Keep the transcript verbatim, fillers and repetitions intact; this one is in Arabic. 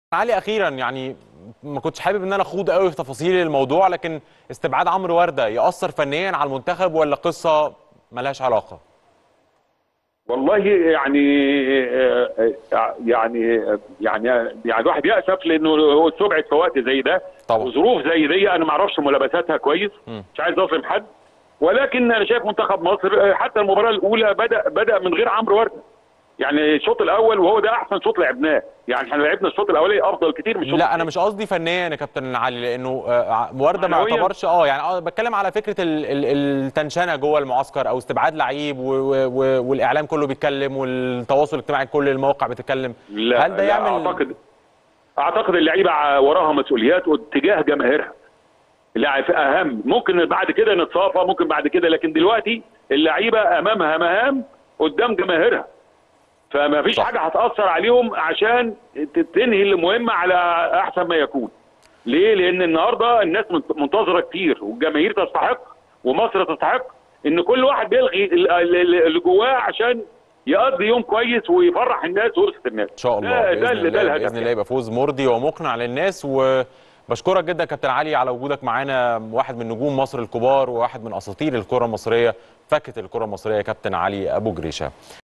علي اخيرا يعني ما كنتش حابب ان انا اخوض قوي في تفاصيل الموضوع، لكن استبعاد عمرو ورده يأثر فنيا على المنتخب ولا قصه ملهاش علاقه؟ والله يعني يعني يعني يعني الواحد يأسف لانه هو استبعد في وقت زي ده طبعا. وظروف زي دي. انا ما اعرفش ملابساتها كويس، م. مش عايز اظلم حد، ولكن انا شايف منتخب مصر حتى المباراه الاولى بدا بدا من غير عمرو ورده. يعني الشوط الاول وهو ده احسن شوط لعبناه، يعني احنا لعبنا الشوط الاولاني افضل كتير من الشوط لا انا الثاني. مش قصدي فنيا يا كابتن علي، لانه آه، ورده ما معنويا يعتبرش اه يعني اه بتكلم على فكره ال- ال- التنشنه جوه المعسكر او استبعاد لعيب و- و- والاعلام كله بيتكلم والتواصل الاجتماعي كل المواقع بتتكلم. هل لا ده لا يعمل؟ اعتقد اعتقد اللعيبه وراها مسؤوليات واتجاه جماهيرها. لا اهم، ممكن بعد كده نتصافى، ممكن بعد كده، لكن دلوقتي اللعيبه امامها مهام قدام جماهيرها، فما فيش صح. حاجه هتاثر عليهم عشان تنهي المهمه على احسن ما يكون. ليه؟ لان النهارده الناس منتظره كتير والجماهير تستحق ومصر تستحق ان كل واحد بيلغي اللي جواه عشان يقضي يوم كويس ويفرح الناس ويبسط الناس. ان شاء الله ده ده باذن اللي ده الله، الهدف باذن الله يعني. يبقى فوز مرضي ومقنع للناس. وبشكرك جدا كابتن علي على وجودك معانا، واحد من نجوم مصر الكبار وواحد من اساطير الكره المصريه، فكه الكره المصريه، كابتن علي ابو جريشه.